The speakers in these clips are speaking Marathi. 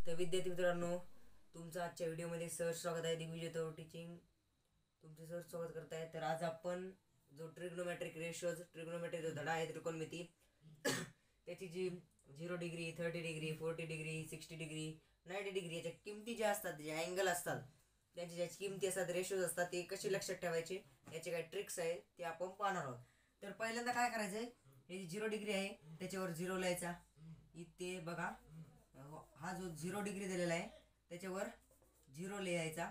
तर विद्यार्थी मित्रांनो, तुमचं आजच्या व्हिडिओमध्ये सर स्वागत आहे. दिग्विजय तोर टीचिंग तुमचे सर स्वागत करत आहे. तर आज आपण जो ट्रिग्नोमेट्रिक रेशोज, ट्रिग्नोमेट्रिक जो धडा आहे त्रिकोणमिती, त्याची जी 0 degree, 30 degree, 40 degree, 60 degree, 90 degree याच्या किमती ज्या असतात, जे अँगल असतात, त्यांची ज्याची किमती असतात, रेशोज असतात, ते कसे लक्षात ठेवायचे, याचे काही ट्रिक्स आहेत ते आपण पाहणार आहोत. तर पहिल्यांदा काय करायचं आहे, हे 0 डिग्री आहे त्याच्यावर 0 लिहायचा. इथे बघा, हा जो 0 डिग्री दिलेला आहे त्याच्यावर 0 लिहायचा.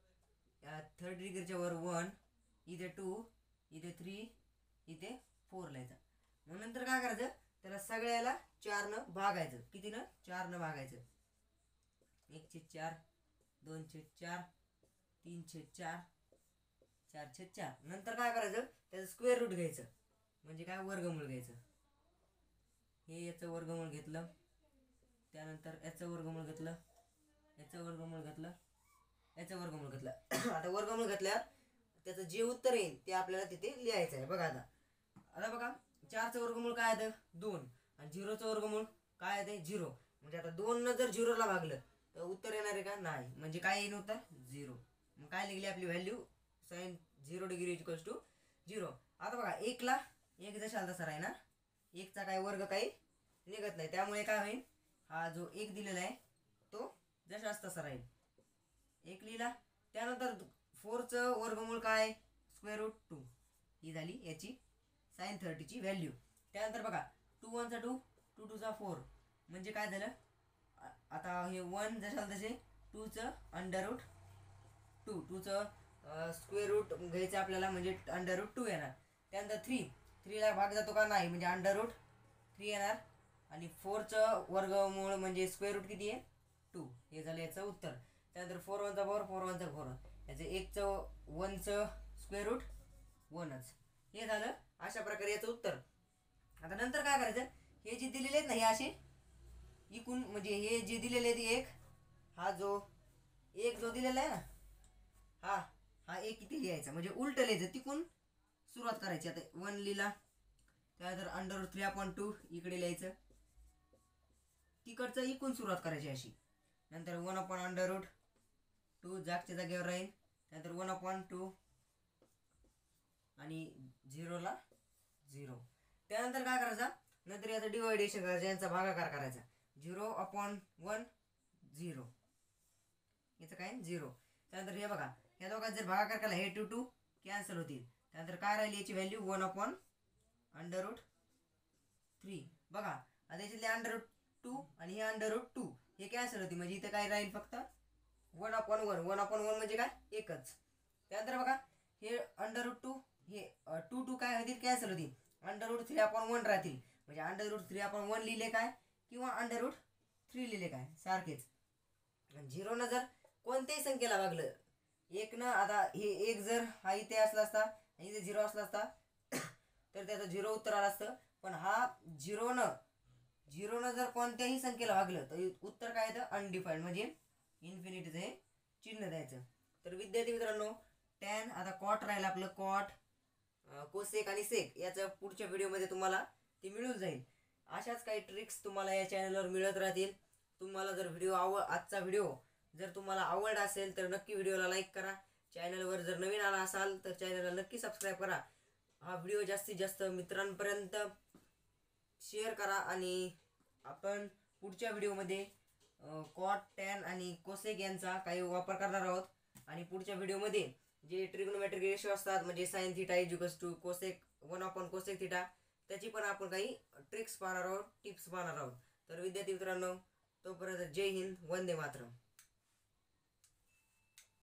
30 डिग्रीच्या वर 1, इथे 2, इथे 3, इथे 4 लिहायचा. मग नंतर काय करायचं, त्याला सगळ्याला 4 भागायचं. कितीनं? 4 भागायचं. 1/4, 2/4, 3/4, 4/4. नंतर काय करायचं, त्याचं स्क्वेअर रूट घ्यायचं, म्हणजे काय, वर्गमूळ घ्यायचं. हे याचं वर्गमूळ घेतलं, त्यानंतर याचं वर्गमूळ घेतलं, याचं वर्गमूळ घेतलं, याचं वर्गमूळ घेतलं. आता वर्गमूळ घेतल्यावर त्याचं जे उत्तर येईल ते आपल्याला तिथे लिहायचं आहे. बघा आता बघा, 4चं वर्गमूळ काय आहे, 2, आणि 0चं वर्गमूळ काय आहे, 0. म्हणजे आता 2 जर 0ला भागलं तर उत्तर येणार आहे का? नाही. म्हणजे काय येईल उत्तर? 0. मग काय लिहिली आपली value? sin 0 degree equals to 0. आता बघा, 1ला 1 जशाला तसा आहे ना, 1चा काय वर्ग काही निघत नाही, त्यामुळे काय होईल, हा जो 1 दिलेला आहे तो जशाच तसा राहील. 1 लिहिला. त्यानंतर 4चं वर्गमूळ काय? Square route 2. ही झाली याची sin 30 ची व्हॅल्यू. त्यानंतर बघा, 2 1 चा 2, 2 2 चा 4, म्हणजे काय झालं, आता हे 1 जशाला तसे, 2चं अंडर रूट 2, 2चं स्क्वेअर रूट घ्यायचं आपल्याला, म्हणजे अंडर रूट 2 येणार. त्यानंतर 3ला भाग जातो का? नाही, म्हणजे अंडर रूट 3 येणार. आणि 4चं वर्गमूळ म्हणजे स्क्वेअर रूट किती आहे? 2. हे झालं याचं उत्तर. त्यानंतर 4 1 चा 4, 4 1 चा 4, याचं 1चं स्क्वेअर रूट 1च. हे झालं अशा प्रकारे याचं उत्तर. आता नंतर काय करायचं, हे जे दिलेले आहेत ना, हे असे इकून, म्हणजे हे जे दिलेले आहेत 1, हा जो 1 जो दिलेला आहे ना, हा 1 किती लिहायचा, म्हणजे उलट लिहायचं, तिकून सुरुवात करायची. आता 1 लिहिला, त्यानंतर अंडर रूट 3/2 इकडे लिहायचं, तिकडचं इकून सुरुवात करायची अशी. नंतर 1/√2 जागच्या जागेवर राहील. त्यानंतर 1/2 आणि 0ला 0. त्यानंतर काय करायचं, नंतर याचं डिवायडेशन करायचं, यांचा भागाकार करायचा. 0/1 0, याचं काय 0. त्यानंतर हे बघा, ह्या दोघात जर भागाकार केला, हे 2 2 कॅन्सल होतील. त्यानंतर काय राहिली याची व्हॅल्यू? 1/√3. बघा, आता याच्यातले अंडर रूट 2 आणि हे अंडर रूट 2 हे कॅन्सल होती, म्हणजे इथं काय राहील, फक्त 1/1. 1/1 म्हणजे काय? एकच. त्यानंतर बघा, हे अंडर रूट 2, हे 2 2 काय होतील, कॅन्सल होतील. अंडर रूट 3/1 राहतील, म्हणजे अंडर रूट 3/1 लिहिले काय, किंवा अंडर रूट 3 लिहिले काय, सारखेच. 0 जर कोणत्याही संख्येला भागलं 1 आता हे 1 जर हा इथे असला असता आणि इथे 0 असला असता तर त्याचं 0 उत्तर आलं असतं. पण हा 0 जर कोणत्याही संख्येला भागलं तर उत्तर काय येतं? अनडिफाईन्ड, म्हणजे इन्फिनिटीचं हे चिन्ह द्यायचं. तर विद्यार्थी मित्रांनो, टॅन, आता कॉट राहिलं आपलं, कॉट, कोसेक आणि सेक, याचं पुढच्या व्हिडिओमध्ये तुम्हाला ते मिळून जाईल. अशाच काही ट्रिक्स तुम्हाला या चॅनलवर मिळत राहतील. तुम्हाला जर आजचा व्हिडिओ जर तुम्हाला आवडला असेल तर नक्की व्हिडिओला लाईक करा. चॅनलवर जर नवीन आला असाल तर चॅनलला नक्की सबस्क्राईब करा. हा व्हिडिओ जास्तीत जास्त मित्रांपर्यंत शेअर करा. आणि आपण पुढच्या व्हिडिओमध्ये कॉट, टॅन आणि कोसेक यांचा काही वापर करणार आहोत. आणि पुढच्या व्हिडिओमध्ये जे ट्रिग्नोमेट्रिक रेशो असतात, म्हणजे sin θ इक्वल्स टू कोसेक 1/कोसेक θ, त्याची पण आपण काही ट्रिक्स पाहणार आहोत, टिप्स पाहणार आहोत. तर विद्यार्थी मित्रांनो, तोपर्यंत जय हिंद, वंदे मातरम.